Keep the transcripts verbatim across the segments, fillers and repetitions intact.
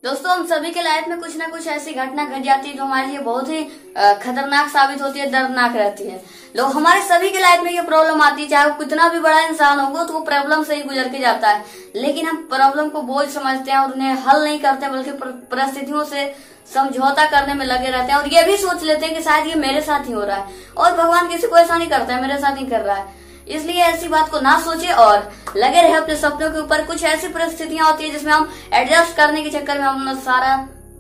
दोस्तों, हम सभी के लाइफ में कुछ ना कुछ ऐसी घटना घट जाती है जो हमारे लिए बहुत ही खतरनाक साबित होती है, दर्दनाक रहती है। लोग हमारे सभी के लाइफ में ये प्रॉब्लम आती है, चाहे वो कितना भी बड़ा इंसान होगा तो वो प्रॉब्लम से ही गुजर के जाता है। लेकिन हम प्रॉब्लम को बोझ समझते हैं और उन्हें हल नहीं करते, बल्कि परिस्थितियों से समझौता करने में लगे रहते हैं और ये भी सोच लेते हैं कि शायद ये मेरे साथ ही हो रहा है और भगवान किसी को ऐसा नहीं करता है, मेरे साथ ही कर रहा है। इसलिए ऐसी बात को ना सोचे और लगे रहे अपने सपनों के ऊपर। कुछ ऐसी परिस्थितियां होती है जिसमें हम एडजस्ट करने के चक्कर में हम सारा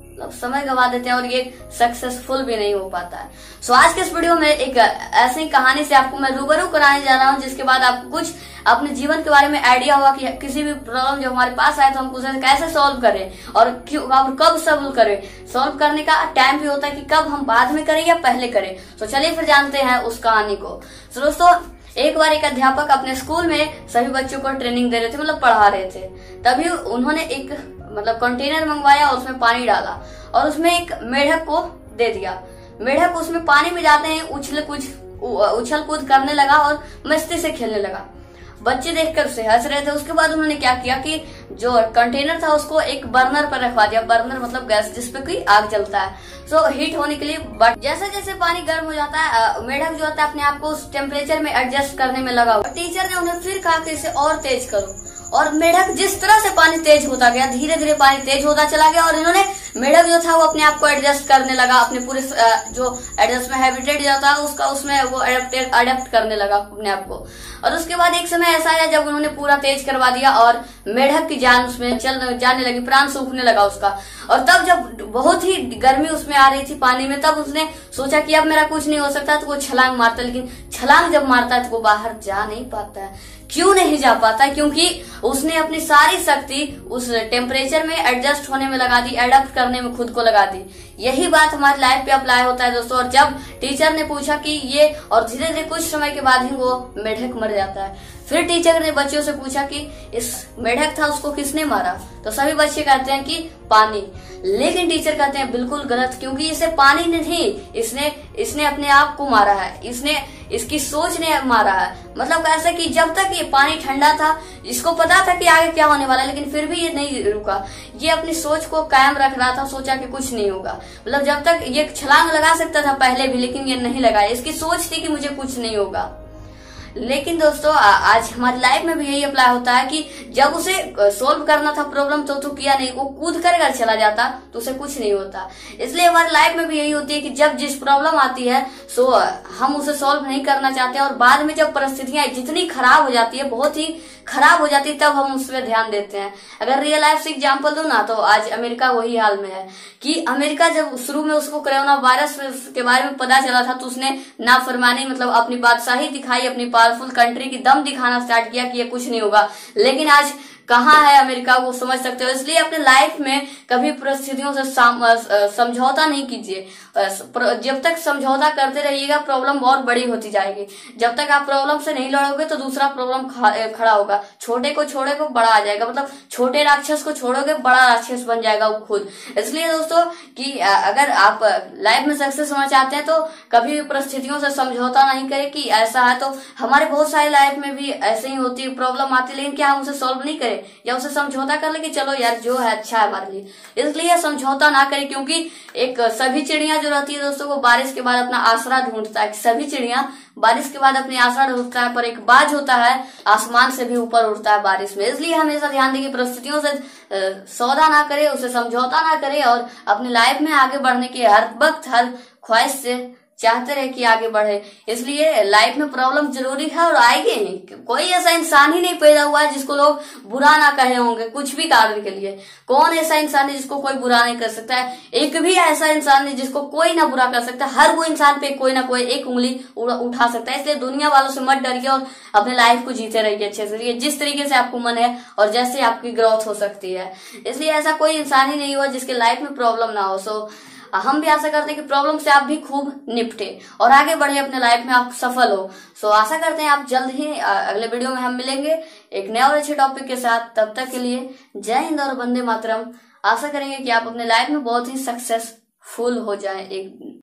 समय गवा देते हैं और ये सक्सेसफुल भी नहीं हो पाता है। सो आज के इस वीडियो में एक ऐसी कहानी से आपको मैं रूबरू कराने जा रहा हूं, जिसके बाद आपको कुछ अपने जीवन के बारे में आइडिया होगा कि किसी भी प्रॉब्लम जो हमारे पास आए तो हम उसे कैसे सॉल्व करें और क्यों और कब सॉल्व करें। सॉल्व करने का टाइम भी होता है कि कब हम बाद में करें या पहले करें। तो चलिए फिर जानते हैं उस कहानी को। तो दोस्तों, एक बार एक अध्यापक अपने स्कूल में सभी बच्चों को ट्रेनिंग दे रहे थे, मतलब पढ़ा रहे थे। तभी उन्होंने एक मतलब कंटेनर मंगवाया और उसमें पानी डाला और उसमें एक मेढक को दे दिया। मेढक उसमें पानी में जाते ही उछल कुछ उछल कूद करने लगा और मस्ती से खेलने लगा। बच्चे देखकर उसे हंस रहे थे। उसके बाद उन्होंने क्या किया कि जो कंटेनर था उसको एक बर्नर पर रखवा दिया। बर्नर मतलब गैस जिसपे कोई आग जलता है, सो हीट होने के लिए। बट जैसे जैसे पानी गर्म हो जाता है, मेढक जो होता है अपने आप को उस टेम्परेचर में एडजस्ट करने में लगा हुआ। टीचर ने उन्हें फिर कहा कि इसे और तेज करो और मेढक जिस तरह से पानी तेज होता गया, धीरे धीरे पानी तेज होता चला गया और इन्होंने मेढक जो था वो अपने आप को एडजस्ट करने लगा, अपने पूरे जो एडजस्ट में हैबिटेट जो था उसका उसमें वो अडेप्ट अडेप्ट करने लगा अपने आप को। और उसके बाद एक समय ऐसा आया जब उन्होंने पूरा तेज करवा दिया और मेढक की जान उसमें चल जाने लगी, प्राण सूखने लगा उसका। और तब जब बहुत ही गर्मी उसमें आ रही थी पानी में, तब उसने सोचा कि अब मेरा कुछ नहीं हो सकता, तो वो छलांग मारता। लेकिन छलांग जब मारता है तो वो बाहर जा नहीं पाता है। क्यों नहीं जा पाता? क्योंकि उसने अपनी सारी शक्ति उस टेम्परेचर में एडजस्ट होने में लगा दी, एडप्ट करने में खुद को लगा दी। यही बात हमारी लाइफ पे अप्लाई होता है दोस्तों। और जब टीचर ने पूछा कि ये, और धीरे धीरे कुछ समय के बाद ही वो मेढक मर जाता है। फिर टीचर ने बच्चों से पूछा कि इस मेढक था उसको किसने मारा, तो सभी बच्चे कहते हैं कि पानी। लेकिन टीचर कहते हैं बिल्कुल गलत, क्योंकि इसे पानी ने नहीं, इसने इसने अपने आप को मारा है, इसने इसकी सोच ने मारा है। मतलब कैसे कि जब तक ये पानी ठंडा था, इसको पता था कि आगे क्या होने वाला है, लेकिन फिर भी ये नहीं रुका। ये अपनी सोच को कायम रख रहा था, सोचा कि कुछ नहीं होगा। मतलब जब तक ये छलांग लगा सकता था पहले भी, लेकिन ये नहीं लगाया। इसकी सोच थी कि मुझे कुछ नहीं होगा। लेकिन दोस्तों, आज हमारी लाइफ में भी यही अप्लाई होता है कि जब उसे सोल्व करना था प्रॉब्लम तो तो किया नहीं, वो कूद कर अगर चला जाता तो उसे कुछ नहीं होता। इसलिए हमारी लाइफ में भी यही होती है कि जब जिस प्रॉब्लम आती है सो हम उसे सोल्व नहीं करना चाहते और बाद में जब परिस्थितियां जितनी खराब हो जाती है, बहुत ही खराब हो जाती है, तब हम उस पर ध्यान देते हैं। अगर रियल लाइफ से एग्जाम्पल दूं ना, तो आज अमेरिका वही हाल में है कि अमेरिका जब शुरू में उसको कोरोना वायरस के बारे में पता चला था तो उसने नाफरमानी मतलब अपनी बादशाही दिखाई, अपनी पावरफुल कंट्री की दम दिखाना स्टार्ट किया कि ये कुछ नहीं होगा। लेकिन आज कहाँ है अमेरिका, वो समझ सकते हो। इसलिए अपने लाइफ में कभी परिस्थितियों से समझौता नहीं कीजिए। जब तक समझौता करते रहिएगा प्रॉब्लम और बड़ी होती जाएगी। जब तक आप प्रॉब्लम से नहीं लड़ोगे तो दूसरा प्रॉब्लम खड़ा होगा। छोटे को छोड़ोगे बड़ा आ जाएगा, मतलब छोटे राक्षस को छोड़ोगे बड़ा राक्षस बन जाएगा वो खुद। इसलिए दोस्तों कि अगर आप लाइफ में सक्सेस होना चाहते हैं तो कभी भी परिस्थितियों से समझौता नहीं करें कि ऐसा है। तो हमारे बहुत सारी लाइफ में भी ऐसे ही होती है, प्रॉब्लम आती है, लेकिन क्या हम उसे सॉल्व नहीं करें या उसे समझौता कर ले कि चलो यार जो है अच्छा है हमारे लिए। इसलिए समझौता ना करें, क्योंकि एक सभी चिड़िया जो रहती है दोस्तों वो बारिश के बाद अपना आसरा ढूंढता है। सभी चिड़िया बारिश के बाद अपनी आसरा ढूंढता है, पर एक बाज होता है आसमान से भी ऊपर उड़ता है बारिश में। इसलिए हमेशा ध्यान दें कि परिस्थितियों से सौदा ना करे, उसे समझौता ना करे और अपनी लाइफ में आगे बढ़ने की हर वक्त हर ख्वाहिश से चाहते रहे कि आगे बढ़े। इसलिए लाइफ में प्रॉब्लम जरूरी है और आएगी नहीं। कोई ऐसा इंसान ही नहीं पैदा हुआ है जिसको लोग बुरा ना कहे होंगे कुछ भी कारण के लिए। कौन ऐसा इंसान है जिसको कोई बुरा नहीं कर सकता है? एक भी ऐसा इंसान नहीं जिसको कोई ना बुरा कर सकता। हर वो इंसान पे कोई ना कोई एक उंगली उठा सकता है। इसलिए दुनिया वालों से मत डरिए और अपने लाइफ को जीते रहिए अच्छे से, जिस तरीके से आपको मन है और जैसे आपकी ग्रोथ हो सकती है। इसलिए ऐसा कोई इंसान ही नहीं हुआ जिसके लाइफ में प्रॉब्लम ना हो। सो हम भी आशा करते हैं कि प्रॉब्लम से आप भी खूब निपटे और आगे बढ़े, अपने लाइफ में आप सफल हो। सो आशा करते हैं आप जल्द ही अगले वीडियो में हम मिलेंगे एक नए और अच्छे टॉपिक के साथ। तब तक के लिए जय हिंद और वंदे मातरम। आशा करेंगे कि आप अपने लाइफ में बहुत ही सक्सेसफुल हो जाएं एक दिन।